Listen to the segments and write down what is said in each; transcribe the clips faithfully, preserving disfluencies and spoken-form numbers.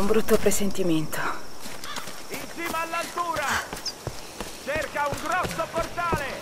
un brutto presentimento. In cima all'altura! Cerca un grosso portale!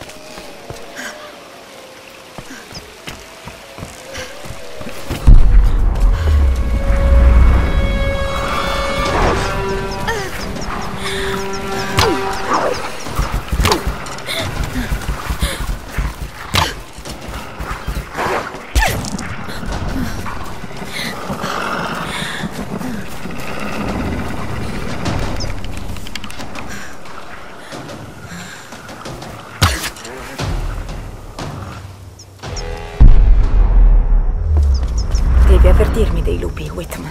Devi avvertirmi dei lupi, Whitman.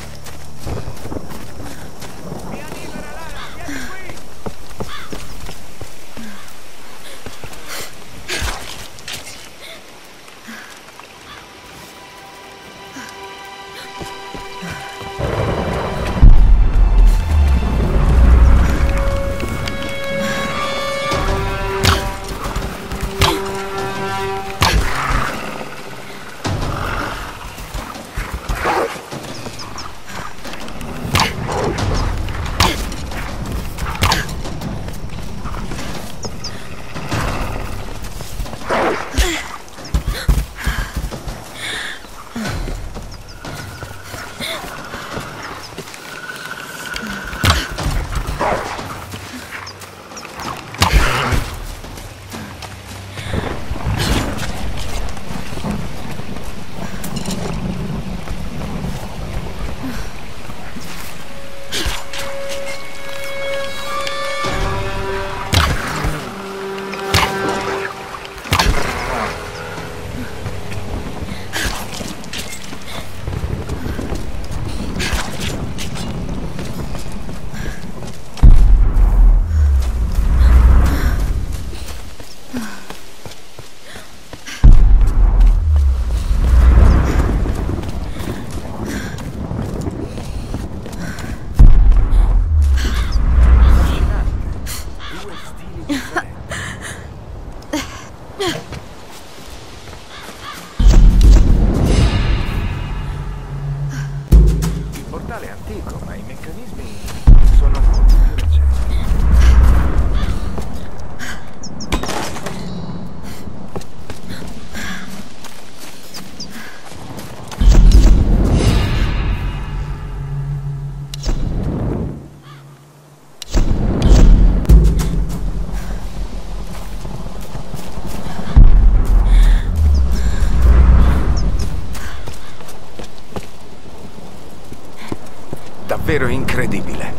Davvero incredibile.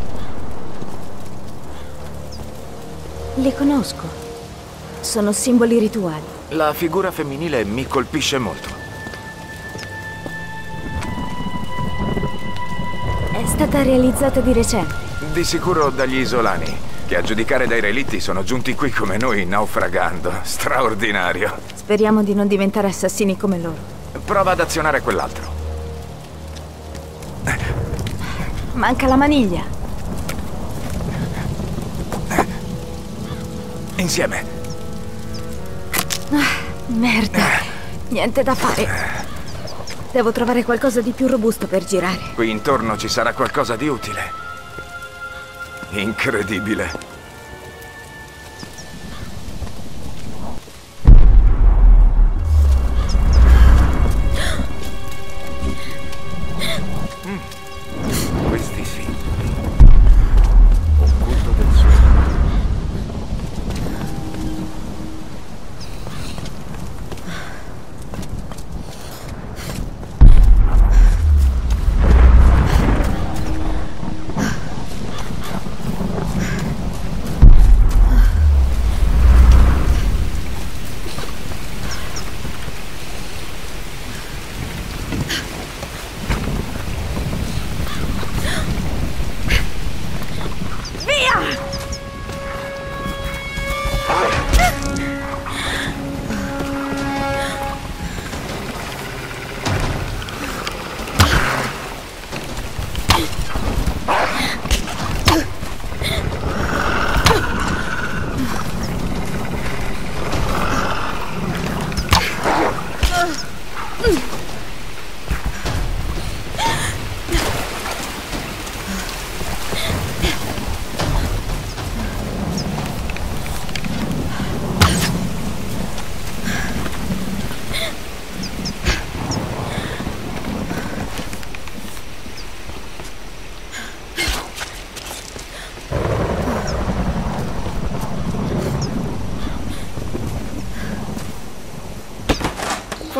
Li conosco. Sono simboli rituali. La figura femminile mi colpisce molto. È stata realizzata di recente. Di sicuro dagli isolani, che a giudicare dai relitti sono giunti qui come noi naufragando. Straordinario. Speriamo di non diventare assassini come loro. Prova ad azionare quell'altro. Manca la maniglia. Insieme. Ah, merda. Niente da fare. Devo trovare qualcosa di più robusto per girare. Qui intorno ci sarà qualcosa di utile. Incredibile.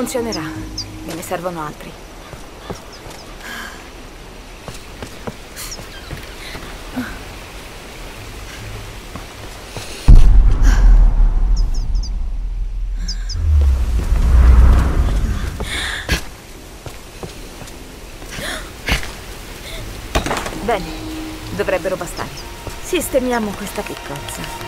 funzionerà. Me ne servono altri. Bene, dovrebbero bastare. Sistemiamo questa piccozza.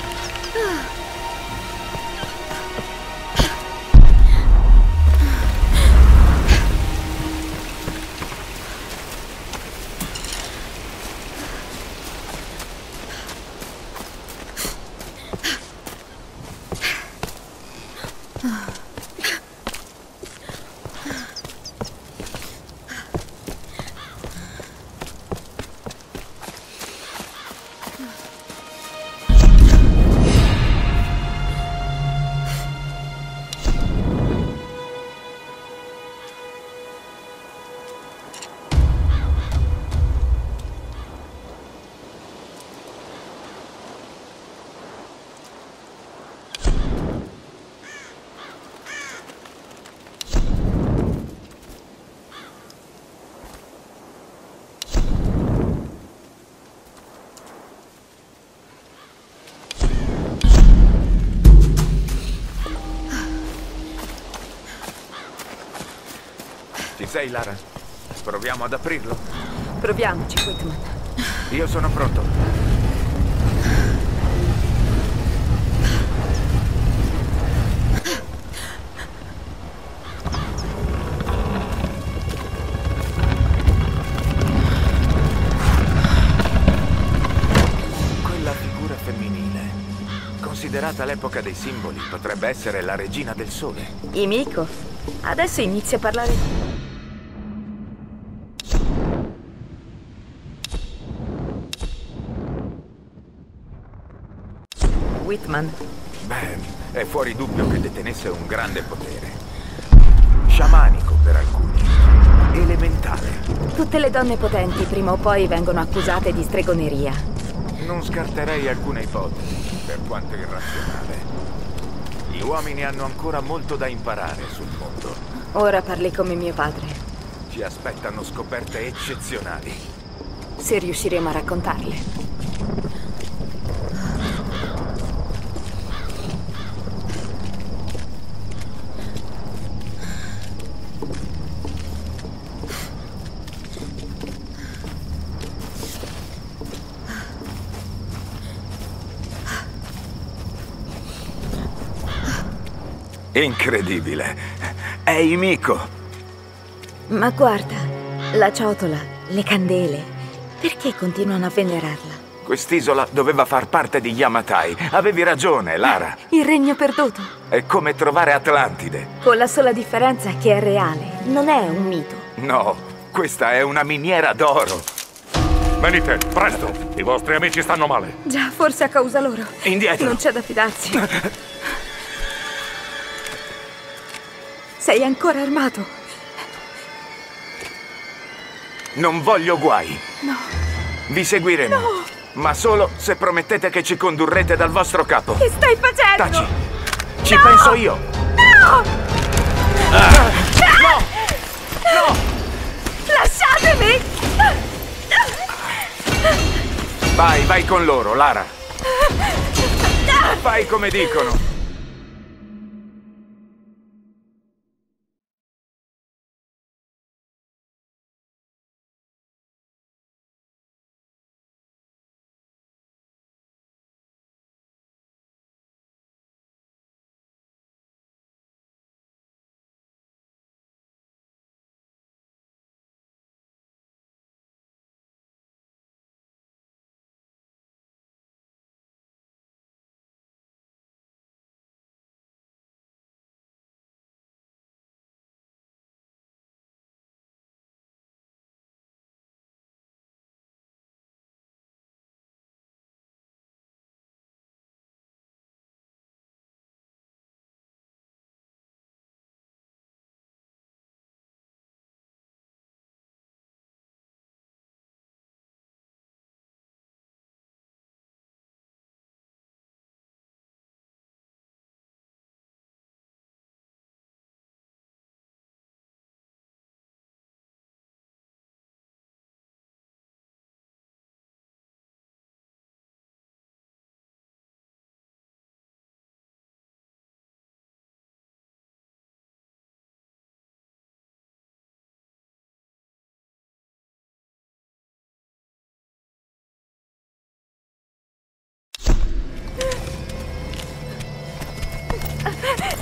Ci sei, Lara? Proviamo ad aprirlo? Proviamoci, Whitman. Io sono pronto. Quella figura femminile, considerata l'epoca dei simboli, potrebbe essere la regina del sole. Imiko, adesso inizia a parlare. Whitman. Beh, è fuori dubbio che detenesse un grande potere. Sciamanico per alcuni, elementale. Tutte le donne potenti prima o poi vengono accusate di stregoneria. Non scarterei alcuna ipotesi, per quanto irrazionale. Gli uomini hanno ancora molto da imparare sul mondo. Ora parli come mio padre. Ci aspettano scoperte eccezionali. Se riusciremo a raccontarle. Incredibile. È Imiko. Ma guarda, la ciotola, le candele. Perché continuano a venerarla? Quest'isola doveva far parte di Yamatai. Avevi ragione, Lara. Il regno perduto. È come trovare Atlantide. Con la sola differenza che è reale, non è un mito. No, questa è una miniera d'oro. Venite, presto! I vostri amici stanno male. Già, forse a causa loro. Indietro. Non c'è da fidarsi. Sei ancora armato? Non voglio guai. No. Vi seguiremo. No. Ma solo se promettete che ci condurrete dal vostro capo. Che stai facendo? Taci. Ci No. penso io. No! Ah. No! No! Lasciatemi! Vai, vai con loro, Lara. Fai come dicono.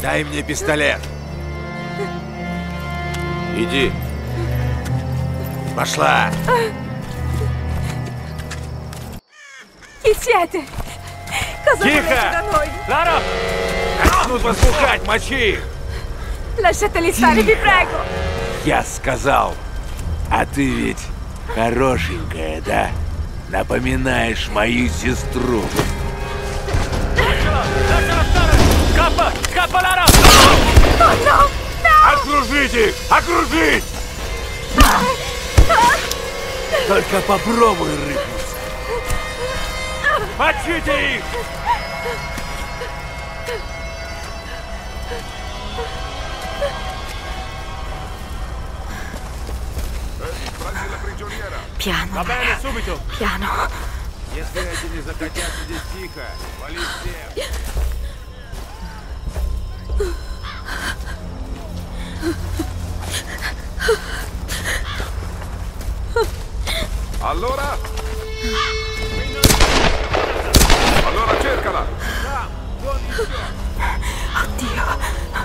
Дай мне пистолет. Иди. Пошла. Chi siete? Cosa volete da noi? Lara! Начнут возбухать, мочи их! Lasciateli stare, vi prego! Я сказал. А ты ведь хорошенькая, да? Напоминаешь мою сестру. Scappa! Scappa, Lara! Oh no! No! Окружить их! Окружить! Только попробуй рыпнуться. Мочите их! Piano, Va bene, subito! piano. Если эти не захотят сидеть тихо, вали всех. Allora? Allora cercala! Oddio.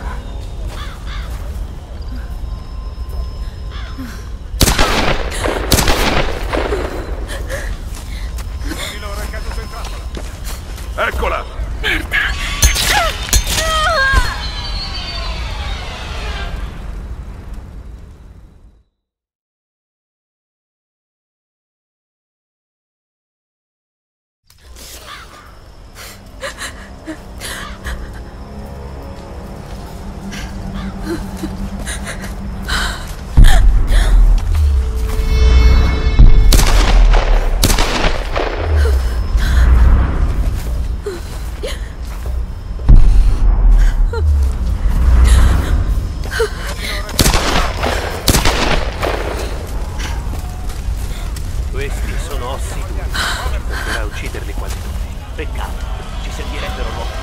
Eccola! Questi sono ossi duri. Potrà ucciderli quasi tutti. Peccato, ci servirebbero molto.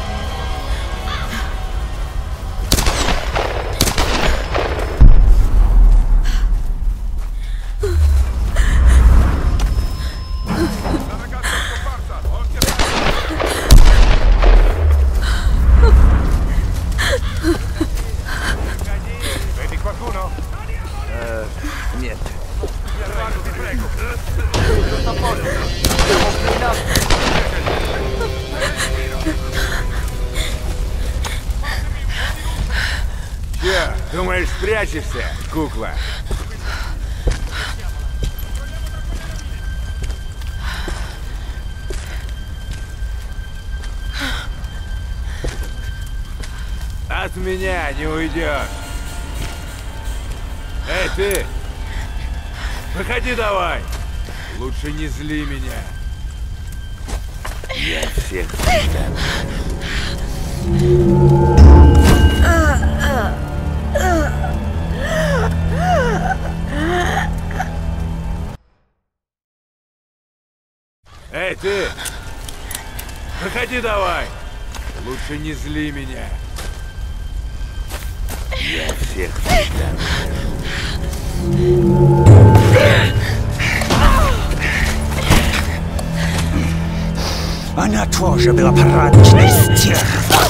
La ragazza è scomparsa! Occhio a vedi qualcuno? Uh, niente. Guarda, ti prego! Tutto a posto. Siamo blindati. Че, думаешь, спрячешься, кукла? От меня не уйдешь. Эй, ты! Выходи давай! Лучше не зли меня. Я всех предам. Эй, ты! Выходи давай! Лучше не зли меня. Я всех предам. Она тоже была порядочной стервой.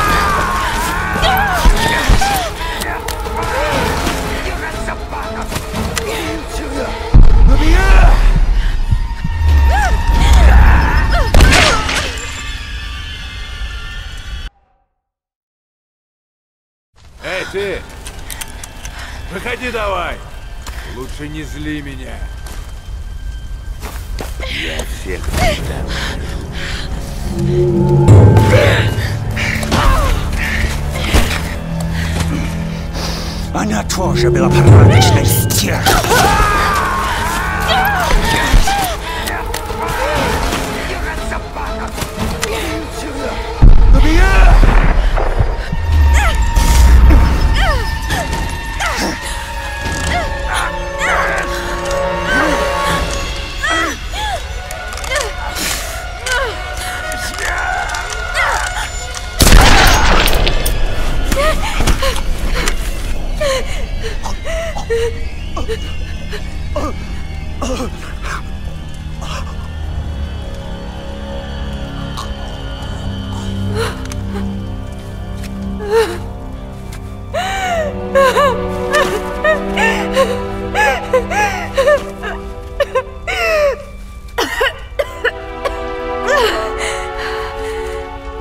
Эй, ты! Выходи давай! Лучше не зли меня. Я всех предам. Она тоже была порядочной стервой. Ah!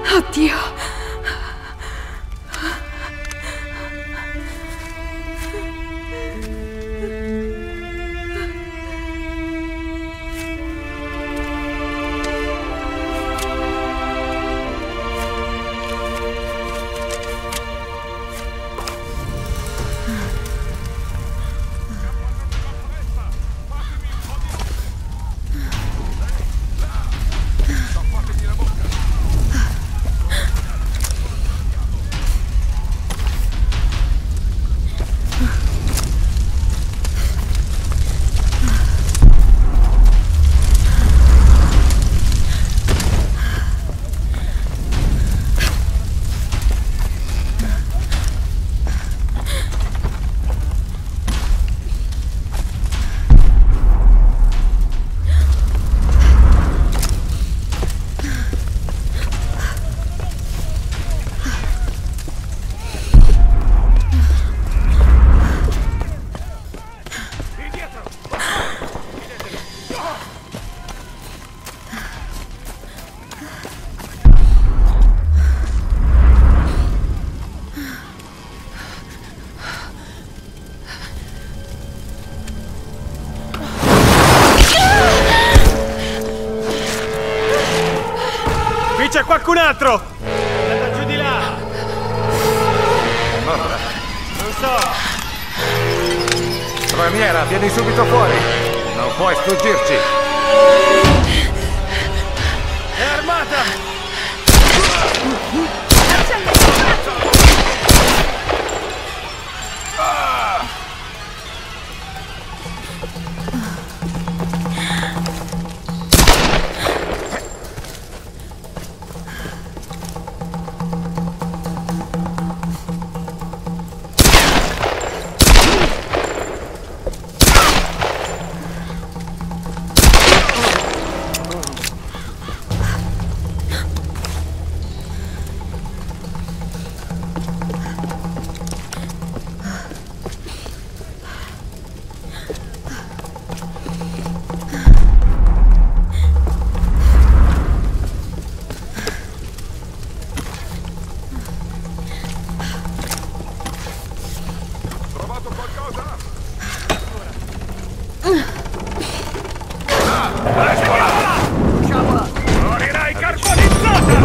Oddio. C'è qualcun altro! Andata giù di là! Morta? Non so! Straniera, vieni subito fuori! Non puoi sfuggirci! È armata! Morirai carbonizzata!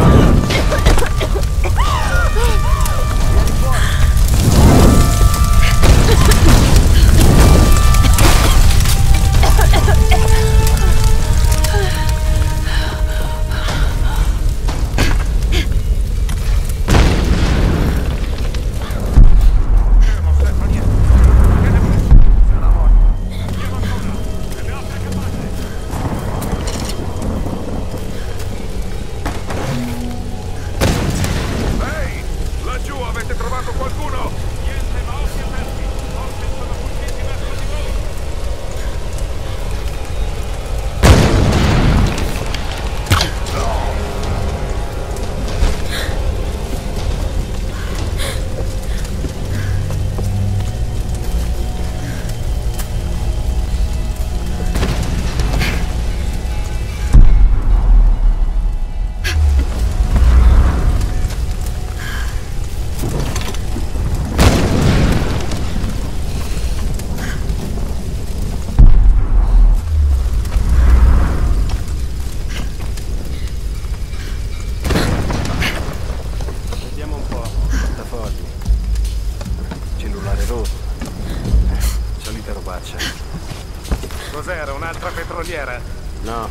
Cos'era, un'altra petroliera? No.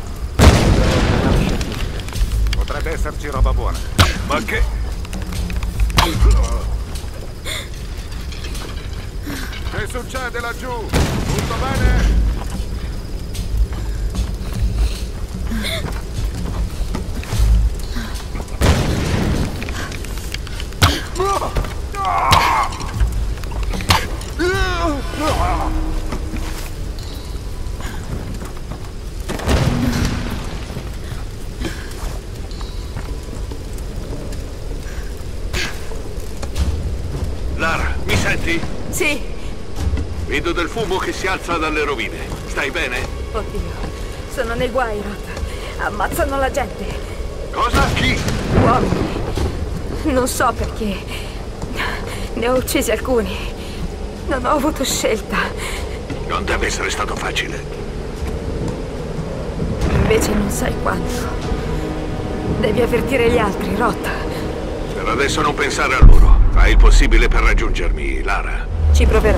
Potrebbe esserci roba buona. Ma che... Che succede laggiù? Tutto bene? Lara, mi senti? Sì. Vedo del fumo che si alza dalle rovine. Stai bene? Oddio, sono nei guai, Rod. Ammazzano la gente. Cosa? Chi? Uomini. Non so perché. Ne ho uccisi alcuni. Non ho avuto scelta. Non deve essere stato facile. Invece non sai quanto. Devi avvertire gli altri, Roth. Per adesso non pensare a loro. Fai il possibile per raggiungermi, Lara. Ci proverò.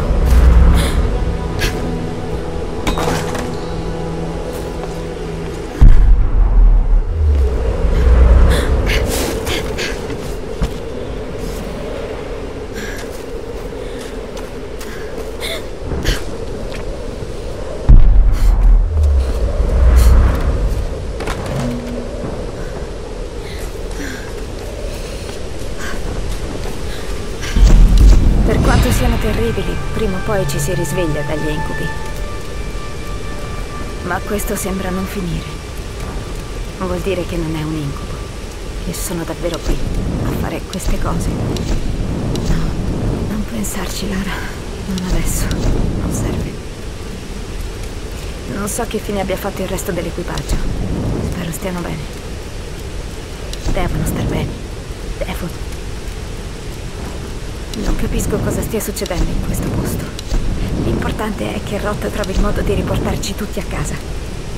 Per quanto siano terribili, prima o poi ci si risveglia dagli incubi. Ma questo sembra non finire. Vuol dire che non è un incubo. Che sono davvero qui a fare queste cose. No, non pensarci, Lara. Non adesso. Non serve. Non so che fine abbia fatto il resto dell'equipaggio. Spero stiano bene. Devono star bene. Devono. Non capisco cosa stia succedendo in questo posto. L'importante è che Roth trovi il modo di riportarci tutti a casa.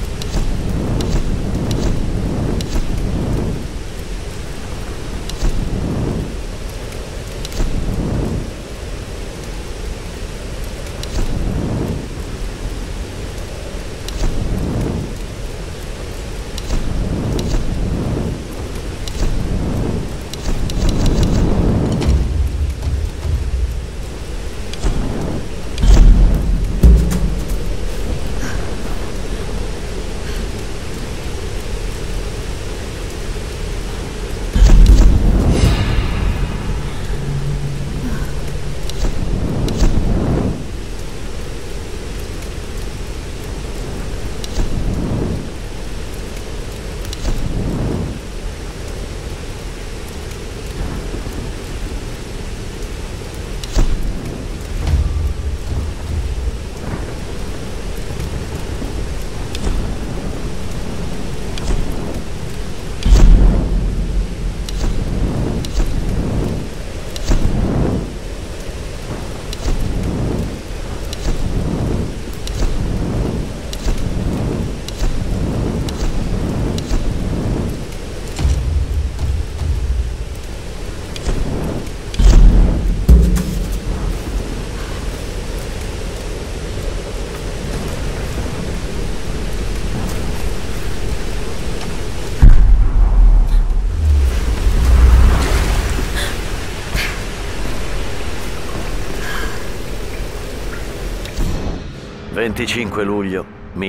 venticinque luglio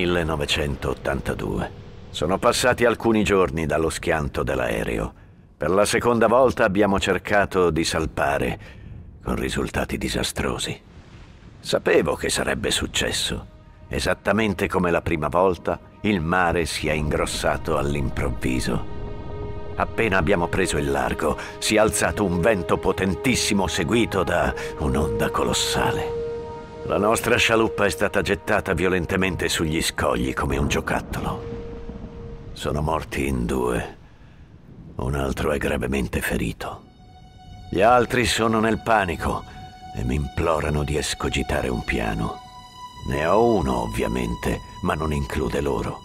millenovecentottantadue. Sono passati alcuni giorni dallo schianto dell'aereo. Per la seconda volta abbiamo cercato di salpare, con risultati disastrosi. Sapevo che sarebbe successo. Esattamente come la prima volta, il mare si è ingrossato all'improvviso. Appena abbiamo preso il largo, si è alzato un vento potentissimo seguito da un'onda colossale. La nostra scialuppa è stata gettata violentemente sugli scogli come un giocattolo. Sono morti in due. Un altro è gravemente ferito. Gli altri sono nel panico e mi implorano di escogitare un piano. Ne ho uno, ovviamente, ma non include loro.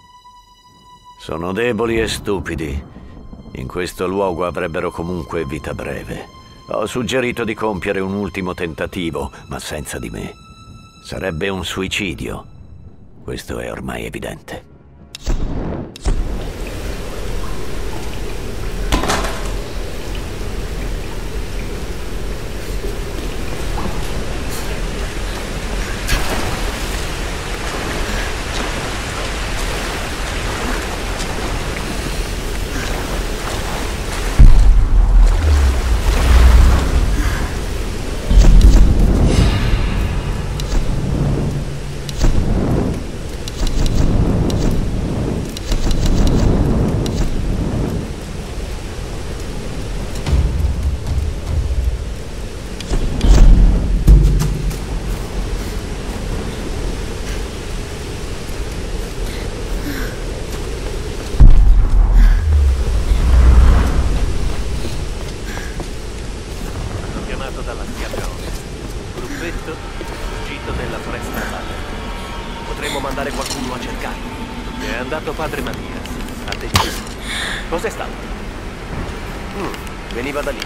Sono deboli e stupidi. In questo luogo avrebbero comunque vita breve. Ho suggerito di compiere un ultimo tentativo, ma senza di me. Sarebbe un suicidio. Questo è ormai evidente. chiamato padre Mattias. Attenzione. Cos'è stato? Mm, veniva da lì.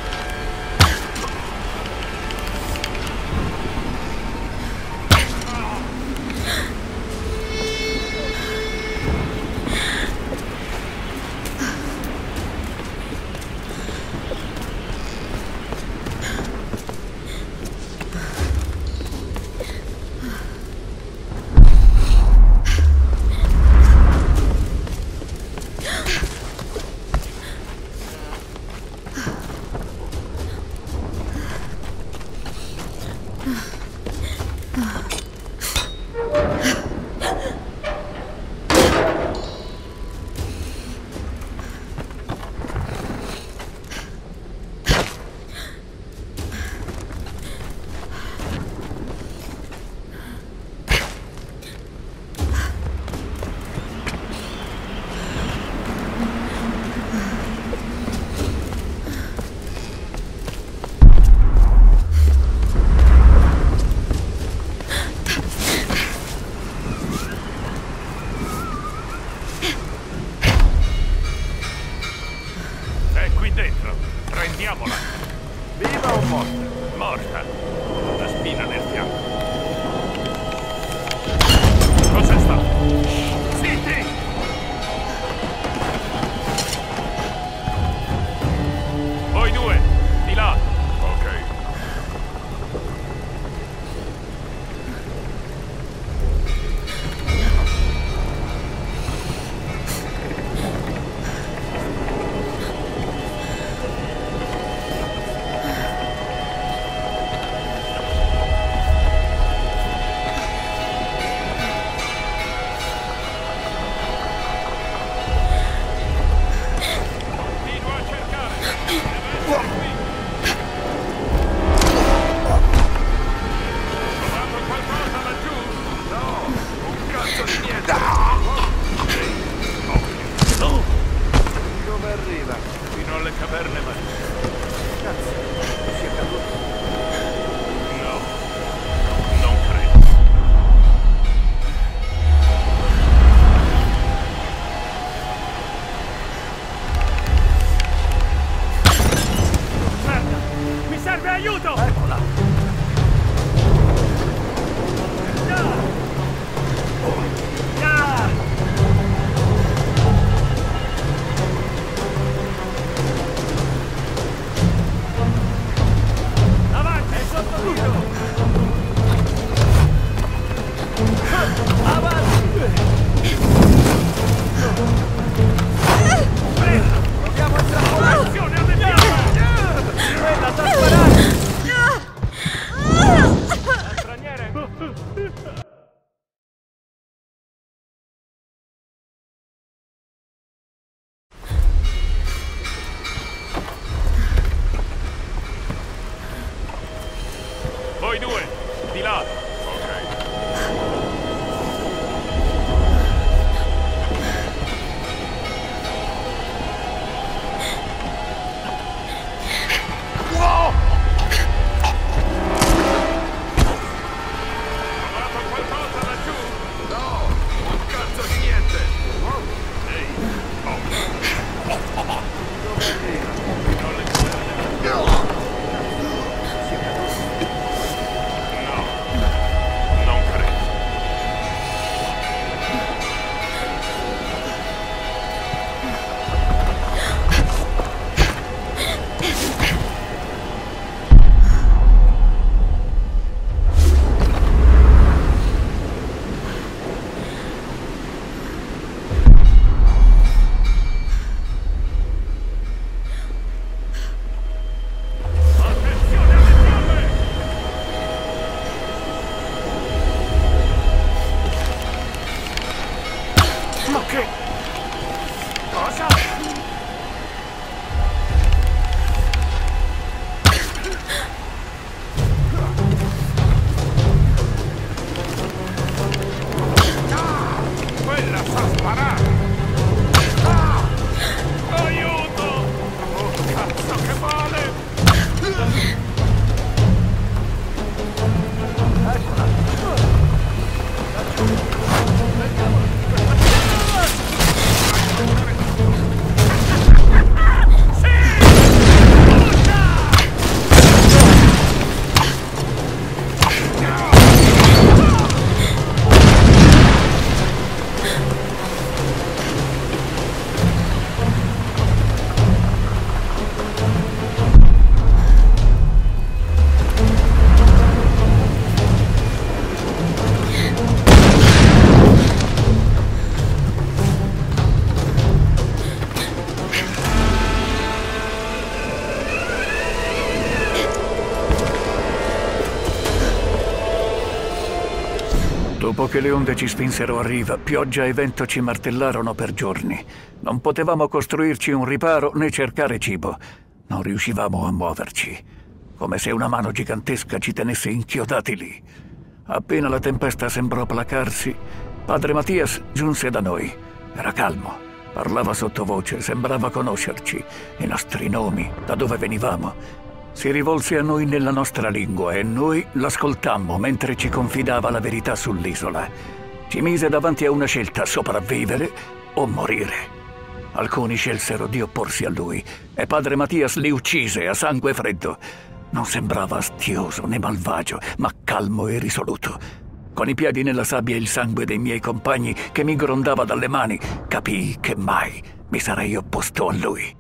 Dopo che le onde ci spinsero a riva, pioggia e vento ci martellarono per giorni. Non potevamo costruirci un riparo né cercare cibo. Non riuscivamo a muoverci, come se una mano gigantesca ci tenesse inchiodati lì. Appena la tempesta sembrò placarsi, padre Mattias giunse da noi. Era calmo, parlava sottovoce, sembrava conoscerci, i nostri nomi, da dove venivamo. Si rivolse a noi nella nostra lingua e noi l'ascoltammo mentre ci confidava la verità sull'isola. Ci mise davanti a una scelta: sopravvivere o morire. Alcuni scelsero di opporsi a lui e padre Mattias li uccise a sangue freddo. Non sembrava astioso né malvagio, ma calmo e risoluto. Con i piedi nella sabbia e il sangue dei miei compagni che mi grondava dalle mani, capii che mai mi sarei opposto a lui.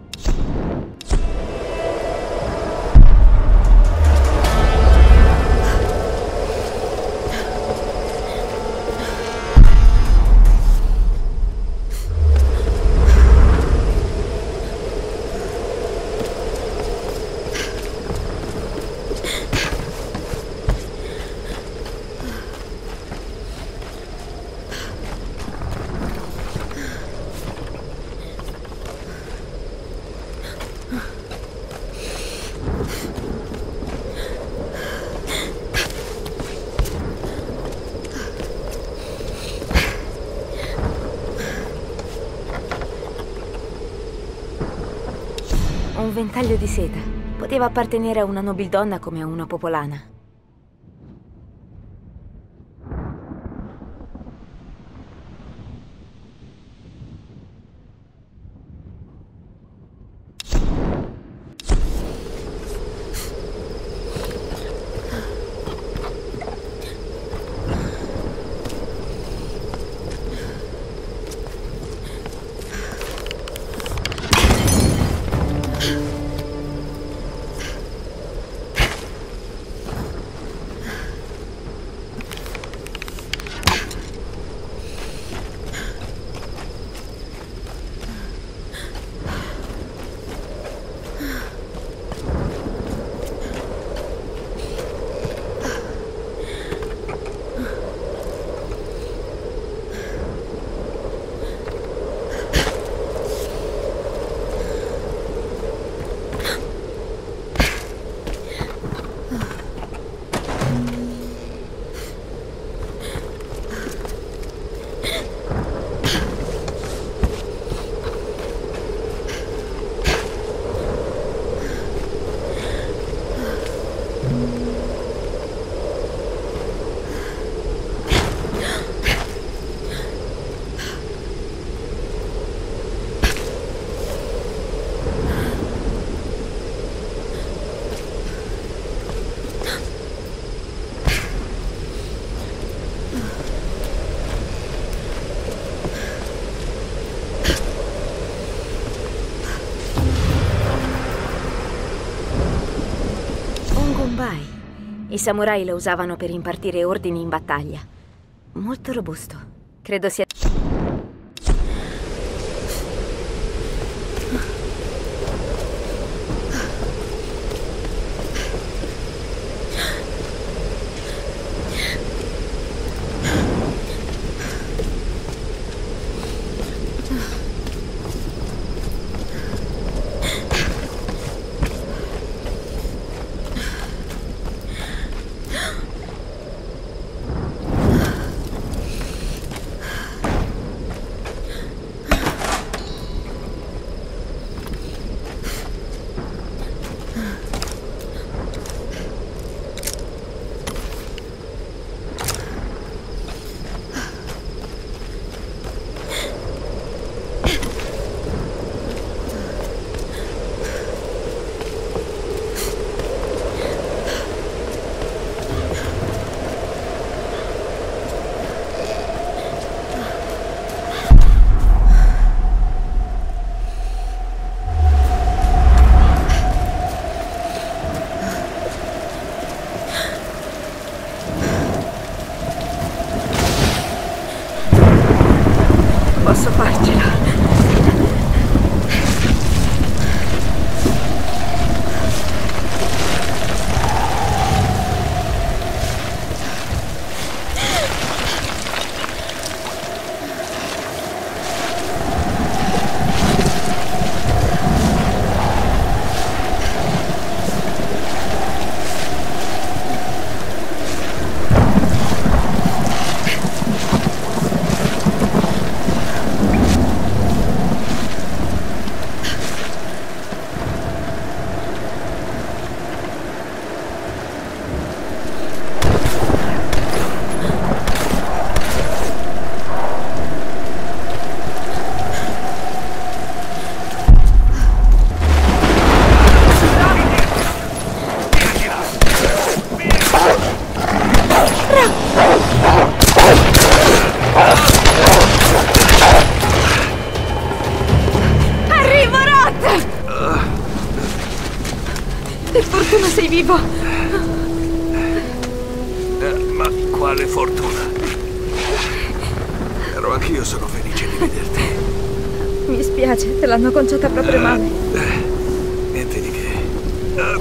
Un ventaglio di seta. Poteva appartenere a una nobildonna come a una popolana. I samurai lo usavano per impartire ordini in battaglia. Molto robusto. Credo sia... Per fortuna sei vivo. Eh, ma quale fortuna? Però anch'io sono felice di vederti. Mi spiace, te l'hanno conciata proprio Eh, male. eh, niente di che. Eh,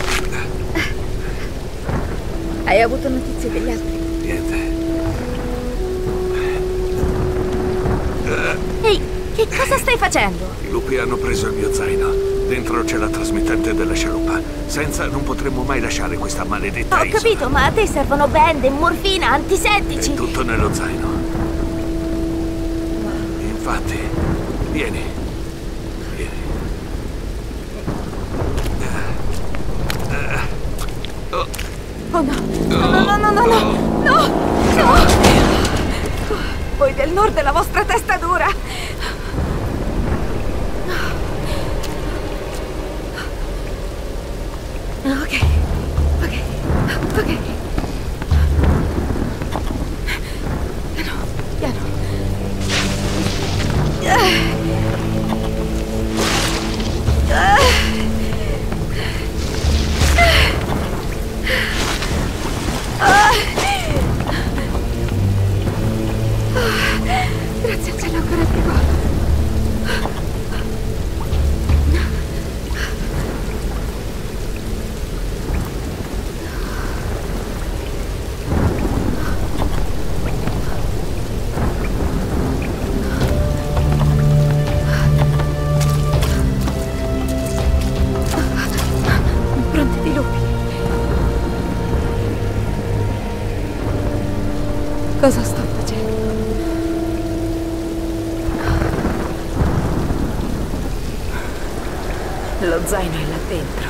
Hai avuto notizie degli altri? niente. Ehi, che cosa stai facendo? I lupi hanno preso il mio zaino. Dentro c'è la trasmittente della scialuppa. Senza non potremmo mai lasciare questa maledetta Ho isola. capito, ma a te servono bende, morfina, antisettici. È tutto nello zaino. Infatti, vieni. Vieni. Oh no, no, no, no, no, no, no, no, no. Voi del nord e la vostra testa dura. Ok, ok, ok. Piano, piano. Ah. Ah. Grazie al cielo, ancora vivo. Impronte di lupi. Cosa sto facendo? Lo zaino è là dentro.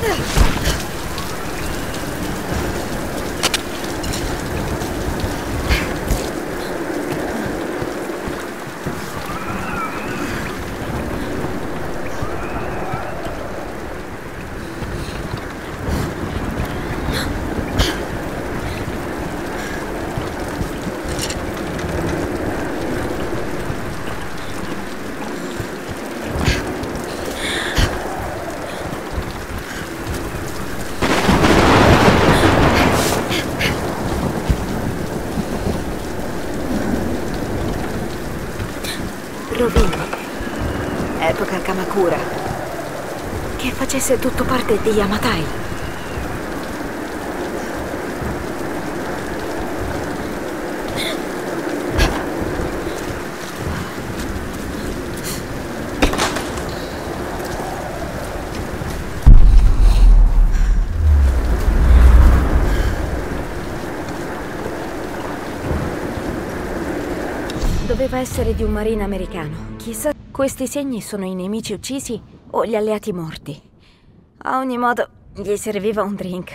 Rovine. Epoca Kamakura. Che facesse tutto parte di Yamatai. Doveva essere di un marine americano. Chissà, questi segni sono i nemici uccisi o gli alleati morti. A ogni modo, gli serviva un drink.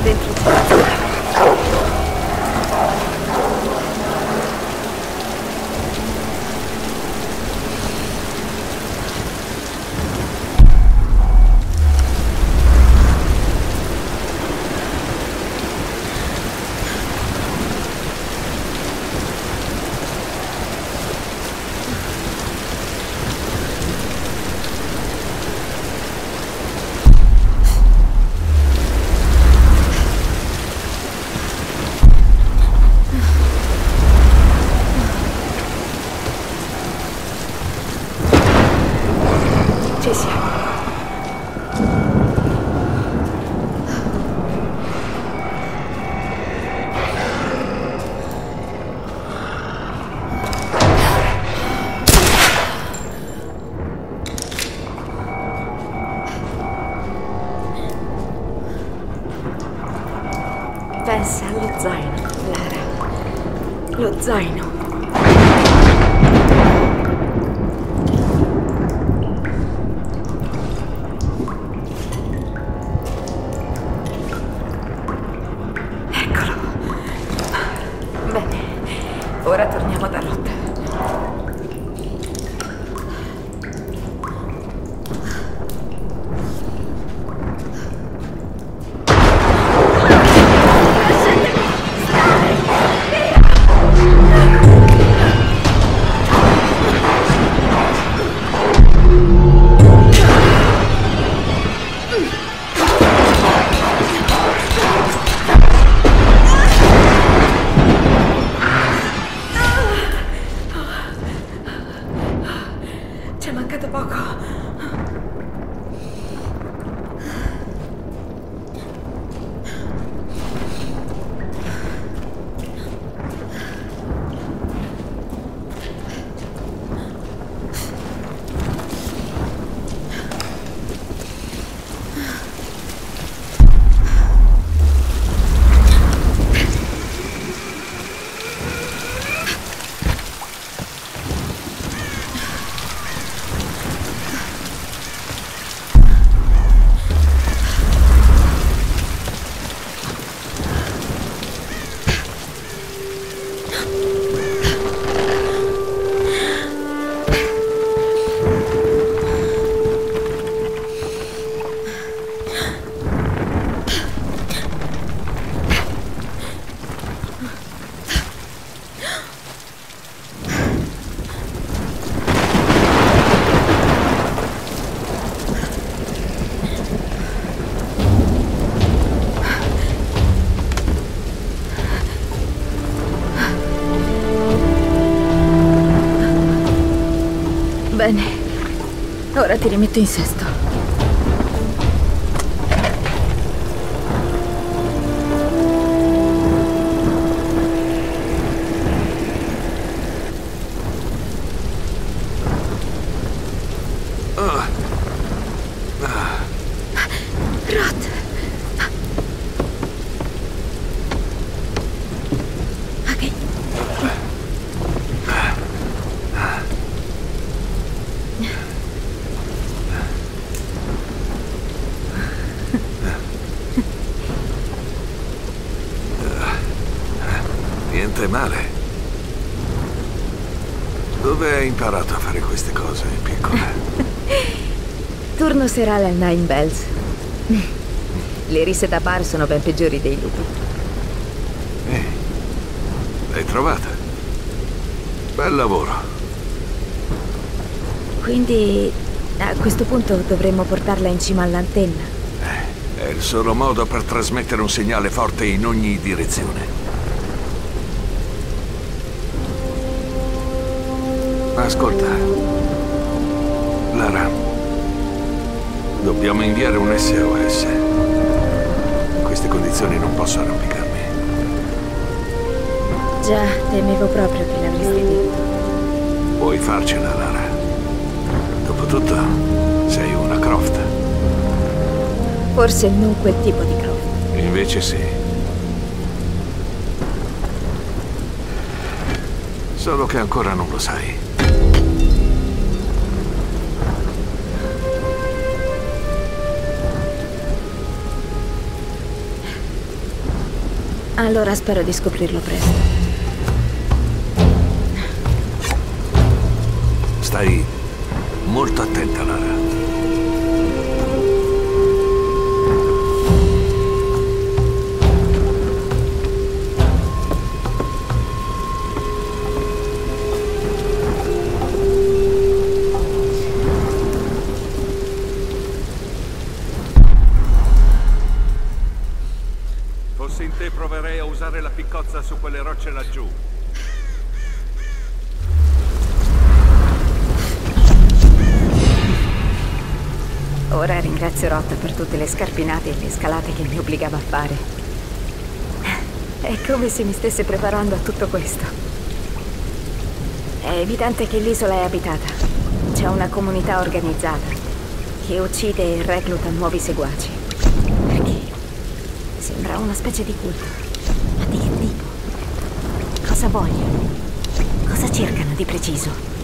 dentro c'è. Ci siamo. Pensa allo zaino, Lara. Lo zaino. Ora torniamo da Roth. Ci è mancato poco. Bene, ora ti rimetto in sesto. Ah. Ah. Roth. Ok. Niente male. Dove hai imparato a fare queste cose, piccola? Turno serale al Nine Bells. Le risse da bar sono ben peggiori dei lupi. Ehi, l'hai trovata? Bel lavoro. Quindi a questo punto dovremmo portarla in cima all'antenna. Eh, è il solo modo per trasmettere un segnale forte in ogni direzione. Ascolta, Lara, dobbiamo inviare un S O S. In queste condizioni non posso arrampicarmi. Già, temevo proprio che l'avresti detto. Puoi farcela, Lara. Dopotutto, sei una Croft. Forse non quel tipo di Croft. Invece sì. Solo che ancora non lo sai. Allora spero di scoprirlo presto. Stai molto attenta, Lara. Fossi in te proverei a usare la piccozza su quelle rocce laggiù. Ora ringrazio Rotta per tutte le scarpinate e le scalate che mi obbligava a fare. È come se mi stesse preparando a tutto questo. È evidente che l'isola è abitata. C'è una comunità organizzata che uccide e recluta nuovi seguaci. Perché? Sembra una specie di culto. Ma di che tipo? Cosa vogliono? Cosa cercano di preciso?